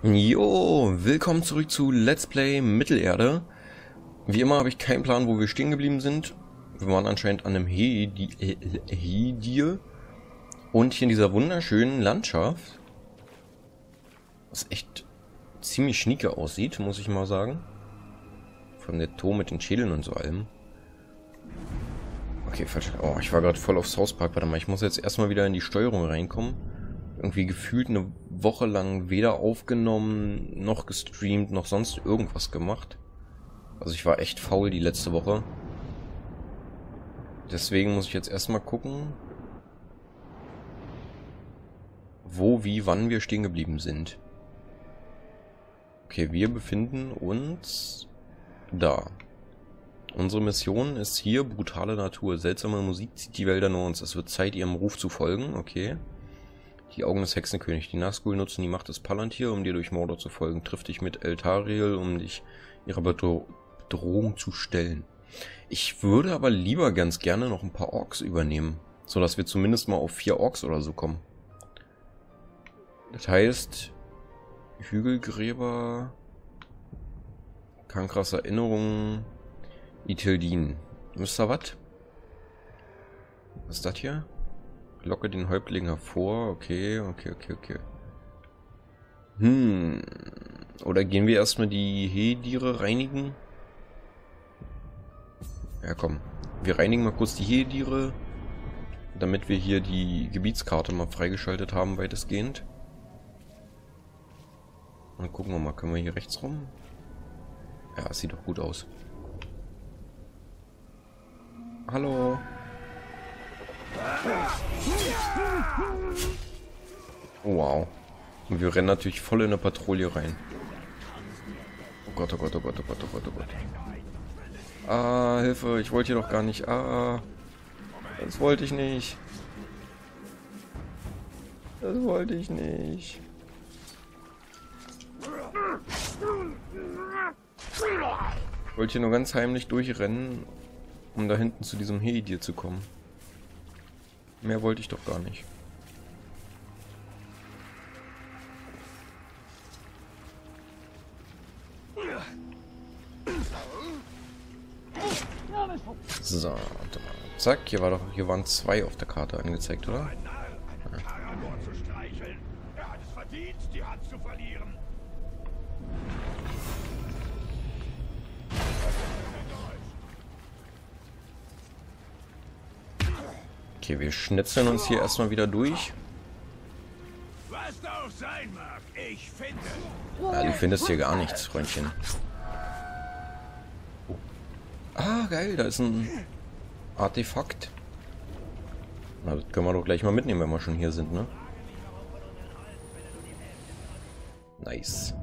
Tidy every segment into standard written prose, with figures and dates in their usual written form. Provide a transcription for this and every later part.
Jo, willkommen zurück zu Let's Play Mittelerde. Wie immer habe ich keinen Plan, wo wir stehen geblieben sind. Wir waren anscheinend an einem Hedir und hier in dieser wunderschönen Landschaft, was echt ziemlich schnieke aussieht, muss ich mal sagen. Von der Turm mit den Schädeln und so allem. Okay, falsch. Oh, ich war gerade voll auf South Park. Warte mal, ich muss jetzt erstmal wieder in die Steuerung reinkommen. Irgendwie gefühlt eine Woche lang weder aufgenommen, noch gestreamt, noch sonst irgendwas gemacht. Also ich war echt faul die letzte Woche. Deswegen muss ich jetzt erstmal gucken, wo, wie, wann wir stehen geblieben sind. Okay, wir befinden uns da. Unsere Mission ist hier, brutale Natur. Seltsame Musik zieht die Wälder nur uns. Es wird Zeit, ihrem Ruf zu folgen. Okay. Die Augen des Hexenkönigs. Die Nazgul nutzen die Macht des Palantir, um dir durch Mordor zu folgen. Triff dich mit Eltariel, um dich ihrer Bedrohung zu stellen. Ich würde aber lieber ganz gerne noch ein paar Orks übernehmen, sodass wir zumindest mal auf 4 Orks oder so kommen. Das heißt, Hügelgräber, Kankras Erinnerungen, Ithildin. Mr. Was? Was ist das hier? Locke den Häuptling hervor. Okay. Oder gehen wir erstmal die Hedire reinigen? Ja, komm. Wir reinigen mal kurz die Hedire, damit wir hier die Gebietskarte mal freigeschaltet haben, weitestgehend. Dann gucken wir mal, können wir hier rechts rum? Ja, es sieht doch gut aus. Hallo. Oh, wow. Und wir rennen natürlich voll in eine Patrouille rein. Oh Gott, oh Gott, oh Gott, oh Gott, oh Gott, oh Gott. Ah, Hilfe, ich wollte hier doch gar nicht. Ah, das wollte ich nicht. Das wollte ich nicht. Ich wollte hier nur ganz heimlich durchrennen, um da hinten zu diesem Hedir zu kommen. Mehr wollte ich doch gar nicht. So, warte mal. Zack, hier waren 2 auf der Karte angezeigt, oder? Ja. Okay, wir schnitzeln uns hier erstmal wieder durch. Ja, du findest hier gar nichts, Freundchen. Oh. Ah, geil, da ist ein Artefakt. Na, das können wir doch gleich mal mitnehmen, wenn wir schon hier sind, ne? Nice.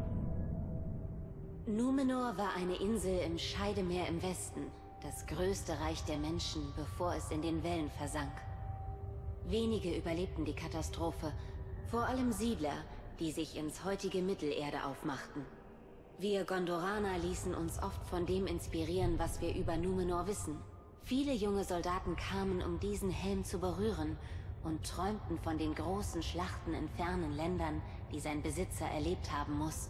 Numenor war eine Insel im Scheidemeer im Westen. Das größte Reich der Menschen, bevor es in den Wellen versank. Wenige überlebten die Katastrophe, vor allem Siedler, die sich ins heutige Mittelerde aufmachten. Wir Gondoraner ließen uns oft von dem inspirieren, was wir über Numenor wissen. Viele junge Soldaten kamen, um diesen Helm zu berühren und träumten von den großen Schlachten in fernen Ländern, die sein Besitzer erlebt haben muss.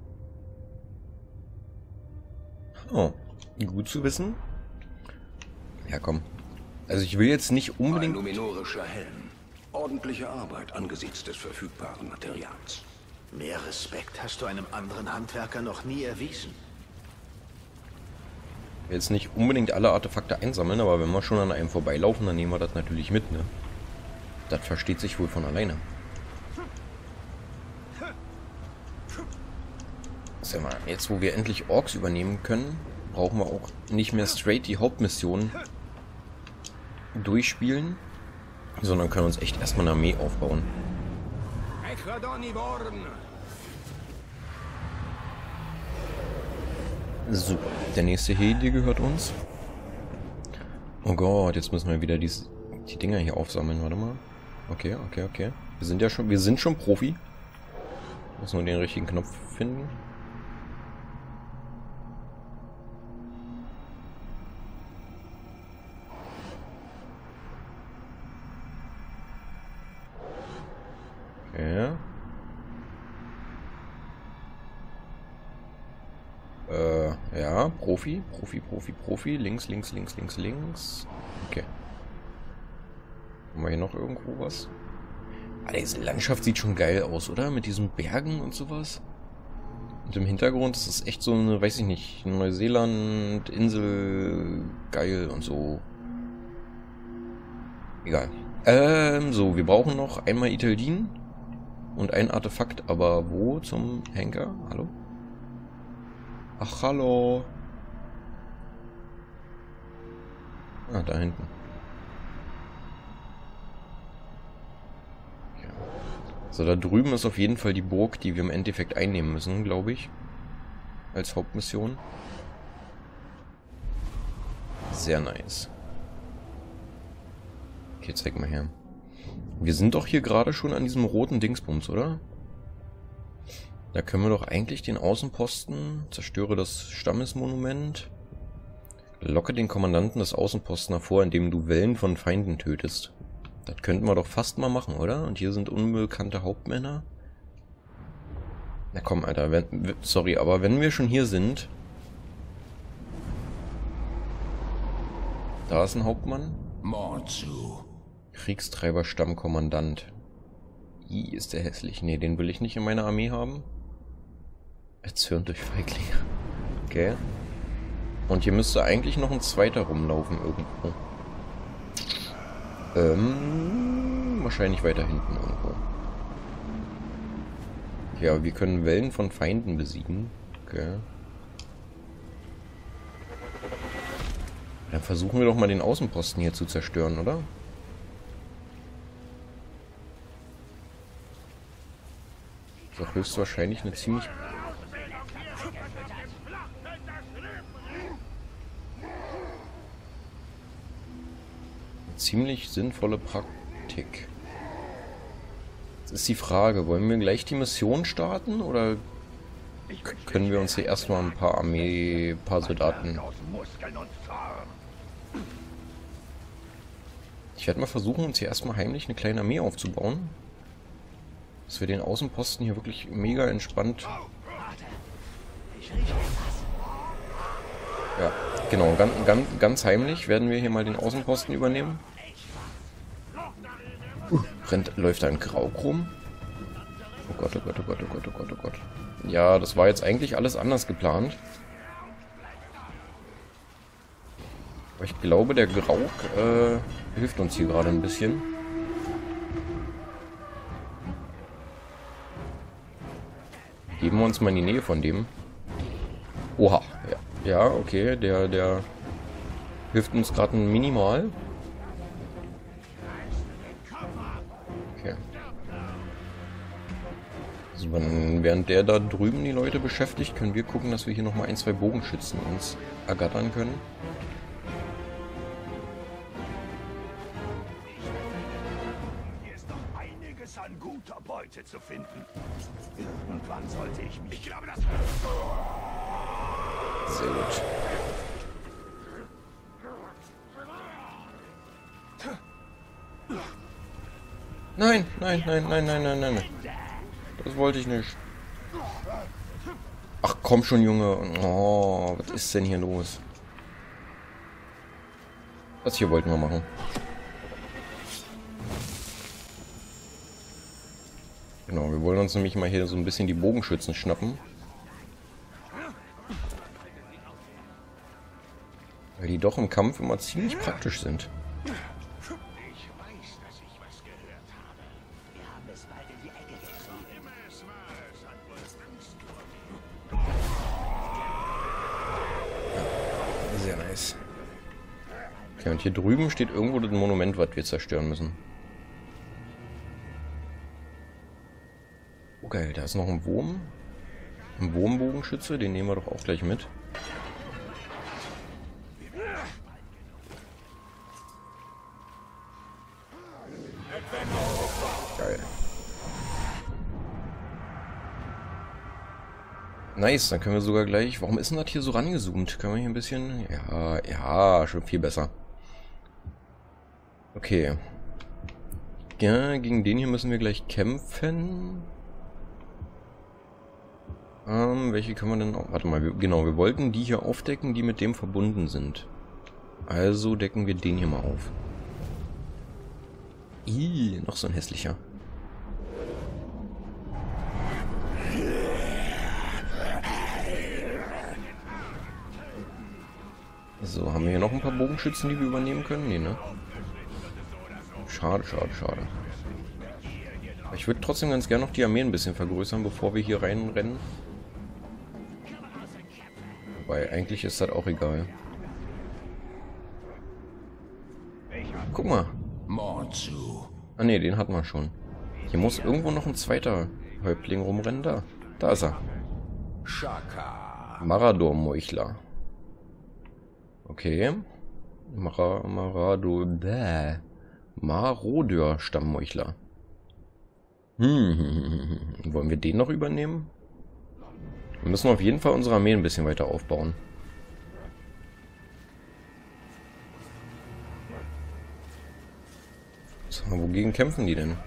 Oh, gut zu wissen. Ja, komm. Also ich will jetzt nicht unbedingt... Ein numenorischer Helm. Ordentliche Arbeit angesichts des verfügbaren Materials. Mehr Respekt hast du einem anderen Handwerker noch nie erwiesen. Ich will jetzt nicht unbedingt alle Artefakte einsammeln, aber wenn wir schon an einem vorbeilaufen, dann nehmen wir das natürlich mit, ne? Das versteht sich wohl von alleine. Sag mal, jetzt wo wir endlich Orks übernehmen können, brauchen wir auch nicht mehr straight die Hauptmission durchspielen, sondern können uns echt erstmal eine Armee aufbauen. Super, der nächste Hedir gehört uns. Oh Gott, jetzt müssen wir wieder die Dinger hier aufsammeln, warte mal. Okay. Wir sind schon Profi. Müssen nur den richtigen Knopf finden. Okay. Ja, ja, Profi. Links, links, links, links, links. Okay. Haben wir hier noch irgendwo was? Ah, diese Landschaft sieht schon geil aus, oder? Mit diesen Bergen und sowas. Und im Hintergrund ist es echt so eine, weiß ich nicht, Neuseeland, Insel, geil und so. Egal. So, wir brauchen noch einmal Iteldin und ein Artefakt, aber wo zum Henker? Hallo? Ach, hallo. Ah, da hinten. Ja. So, da drüben ist auf jeden Fall die Burg, die wir im Endeffekt einnehmen müssen, glaube ich. Als Hauptmission. Sehr nice. Okay, zeig mal her. Wir sind doch hier gerade schon an diesem roten Dingsbums, oder? Da können wir doch eigentlich den Außenposten, zerstöre das Stammesmonument, locke den Kommandanten des Außenposten hervor, indem du Wellen von Feinden tötest. Das könnten wir doch fast mal machen, oder? Und hier sind unbekannte Hauptmänner. Na komm, Alter, sorry, aber wenn wir schon hier sind... Da ist ein Hauptmann. Morzu. Kriegstreiber Stammkommandant. Ih, ist der hässlich. Nee, den will ich nicht in meiner Armee haben. Erzürnt durch Feiglinge. Okay. Und hier müsste eigentlich noch ein zweiter rumlaufen irgendwo. Wahrscheinlich weiter hinten irgendwo. Ja, wir können Wellen von Feinden besiegen. Okay. Dann versuchen wir doch mal den Außenposten hier zu zerstören, oder? Das ist doch höchstwahrscheinlich eine ziemlich... ziemlich sinnvolle Praktik. Jetzt ist die Frage, wollen wir gleich die Mission starten oder können wir uns hier erstmal ein paar Soldaten... Ich werde mal versuchen, uns hier erstmal heimlich eine kleine Armee aufzubauen. Dass wir den Außenposten hier wirklich mega entspannt... Ja, genau, ganz heimlich werden wir hier mal den Außenposten übernehmen. Läuft da ein Grauk rum? Oh Gott, oh Gott, oh Gott, oh Gott, oh Gott, oh Gott. Ja, das war jetzt eigentlich alles anders geplant. Aber ich glaube, der Grauk hilft uns hier gerade ein bisschen. Geben wir uns mal in die Nähe von dem. Oha, ja. Ja, okay, der hilft uns gerade minimal. Okay. Also während der da drüben die Leute beschäftigt, können wir gucken, dass wir hier nochmal ein, zwei Bogenschützen uns ergattern können. Hier ist noch einiges an guter Beute zu finden. Irgendwann sollte ich mich... Ich glaube, das... Sehr gut. Nein, nein, nein, nein, nein, nein, nein. Das wollte ich nicht. Ach komm schon, Junge. Oh, was ist denn hier los? Das hier wollten wir machen. Genau, wir wollen uns nämlich mal hier so ein bisschen die Bogenschützen schnappen. Weil die doch im Kampf immer ziemlich praktisch sind. Ich weiß, dass ich was gehört habe. Wir haben es bald in die Ecke gezogen. Immer es war, es hat wohl Angst vor mir. Sehr nice. Okay, und hier drüben steht irgendwo das Monument, was wir zerstören müssen. Oh geil, da ist noch ein Wurm. Ein Wurmbogenschütze, den nehmen wir doch auch gleich mit. Geil. Nice, dann können wir sogar gleich... Warum ist denn das hier so rangezoomt? Können wir hier ein bisschen... Ja, ja, schon viel besser. Okay. Ja, gegen den hier müssen wir gleich kämpfen. Welche können wir denn auch... Warte mal, genau, wir wollten die hier aufdecken, die mit dem verbunden sind. Also decken wir den hier mal auf. Ih, noch so ein hässlicher. So, haben wir hier noch ein paar Bogenschützen, die wir übernehmen können? Nee, ne? Schade, schade, schade. Ich würde trotzdem ganz gerne noch die Armee ein bisschen vergrößern, bevor wir hier reinrennen. Wobei, eigentlich ist das auch egal. Guck mal. Ah ne, den hatten wir schon. Hier muss irgendwo noch ein zweiter Häuptling rumrennen. Da ist er. Marador-Meuchler. Okay. Marodeur-Stammmeuchler. Wollen wir den noch übernehmen? Wir müssen auf jeden Fall unsere Armee ein bisschen weiter aufbauen. So, wogegen kämpfen die denn?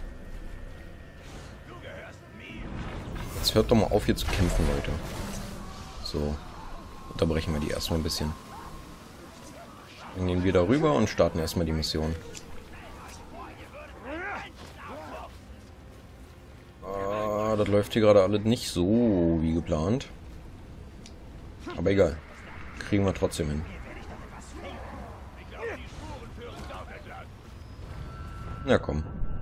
Jetzt hört doch mal auf hier zu kämpfen, Leute. So. Unterbrechen wir die erstmal ein bisschen. Dann gehen wir da rüber und starten erstmal die Mission. Das läuft hier gerade alles nicht so wie geplant. Aber egal. Kriegen wir trotzdem hin. Na komm.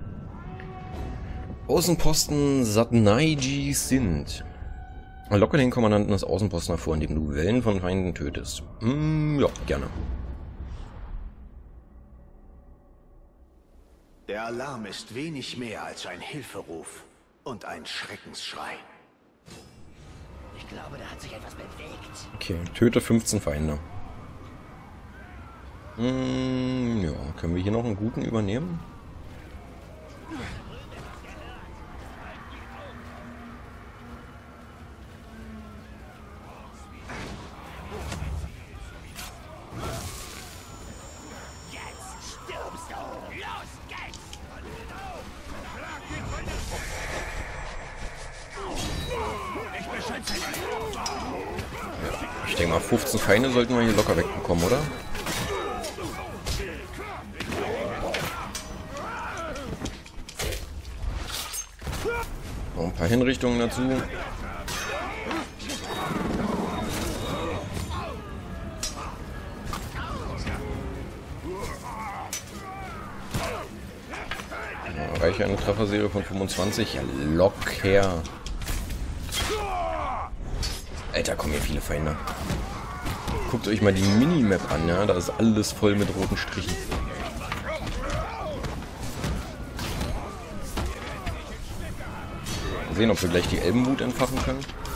Außenposten Satnaiji sind. Locke den Kommandanten des Außenposten hervor, indem du Wellen von Feinden tötest. Ja, gerne. Der Alarm ist wenig mehr als ein Hilferuf und ein Schreckensschrei. Ich glaube, da hat sich etwas bewegt. Okay, töte 15 Feinde. Ja, können wir hier noch einen guten übernehmen? Ich denke mal, 15 Feinde sollten wir hier locker wegbekommen, oder? Noch ein paar Hinrichtungen dazu. Ja, reicht eine Trefferserie von 25. Ja, locker. Alter, kommen hier viele Feinde. Guckt euch mal die Minimap an, ja? Da ist alles voll mit roten Strichen. Mal sehen, ob wir gleich die Elbenwut entfachen können.